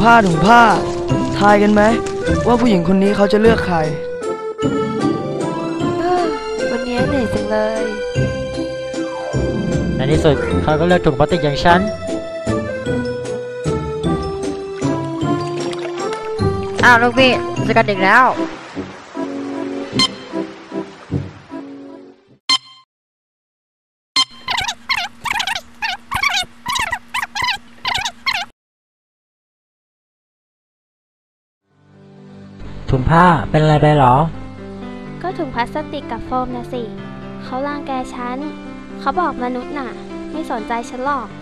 ผ้าทายกันไหมว่าผู้หญิงคนนี้เขาจะเลือกใครวันนี้เหนื่อยจังเลยในที่สุดเขาก็เลือกถุงพลาสติกอย่างฉันลูกพี่จะกันอีกแล้วถุงผ้าเป็นอะไรไปหรอก็ถุงพลาสติกกับโฟมนะสิเขารังแกฉันเขาบอกมนุษย์น่ะไม่สนใจฉันหรอก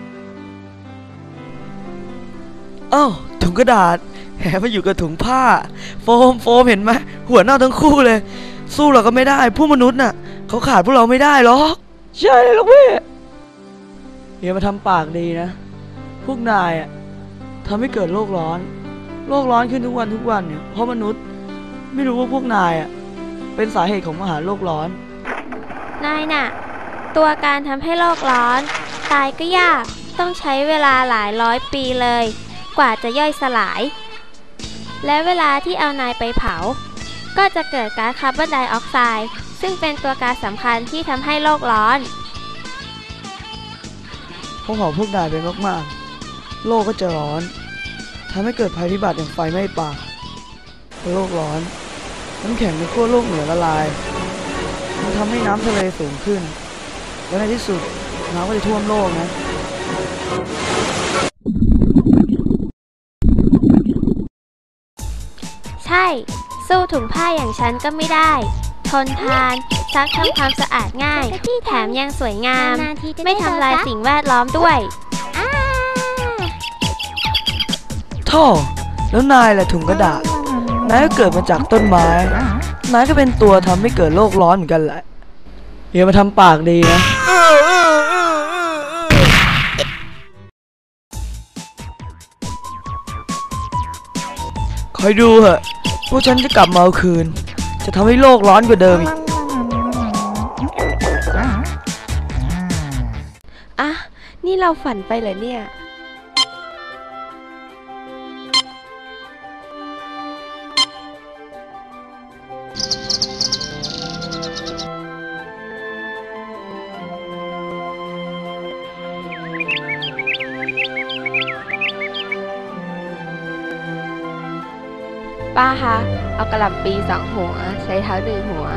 อ้าวถุงกระดาษแหมมาอยู่กับถุงผ้าโฟมเห็นไหมหัวหน้าทั้งคู่เลยสู้เราก็ไม่ได้ผู้มนุษย์น่ะเขาขาดพวกเราไม่ได้หรอกใช่เลยลูกพี่อย่ามาทำปากดีนะพวกนายอ่ะทำให้เกิดโลกร้อนขึ้นทุกวันเนี่ยเพราะมนุษย์ไม่รู้ว่าพวกนายอ่ะเป็นสาเหตุของมหาโลกร้อนนายน่ะตัวการทำให้โลกร้อนตายก็ยากต้องใช้เวลาหลายร้อยปีเลยกว่าจะย่อยสลายและเวลาที่เอานายไปเผาก็จะเกิดก๊าซคาร์บอนไดออกไซด์ซึ่งเป็นตัวการสำคัญที่ทำให้โลกร้อนพวกเขาพวกนายไปมากๆโลกก็จะร้อนทำให้เกิดภัยพิบัติอย่างไฟไหม้ป่าโลกร้อนน้ำแข็งในขั้วโลกเหนือละลายมันทำให้น้ำทะเลสูงขึ้นและในที่สุดน้ำก็จะท่วมโลกนะใช่สู้ถุงผ้าอย่างฉันก็ไม่ได้ทนทานซักทำความสะอาดง่ายแถมยังสวยงามไม่ทำลายสิ่งแวดล้อมด้วยท่อแล้วนายแหละถุงกระดาษนายก็เกิดมาจากต้นไม้นายก็เป็นตัวทำให้เกิดโลกร้อนเหมือนกันแหละอย่ามาทำปากดีนะคอยดูเหอะพวกฉันจะกลับมาเอาคืนจะทำให้โลกร้อนกว่าเดิมอีกนี่เราฝันไปเหรอเนี่ยป้าคะเอากระหล่ำปี2 หัวใช้เท้า1 หัว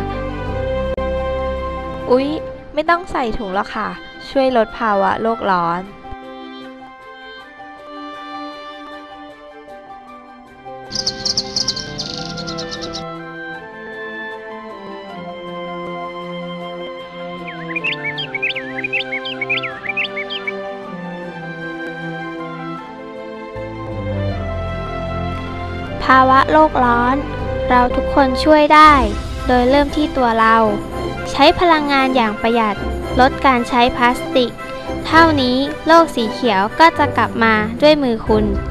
อุ๊ยไม่ต้องใส่ถุงหรอกค่ะช่วยลดภาวะโลกร้อนภาวะโลกร้อนเราทุกคนช่วยได้โดยเริ่มที่ตัวเราใช้พลังงานอย่างประหยัดลดการใช้พลาสติกเท่านี้โลกสีเขียวก็จะกลับมาด้วยมือคุณ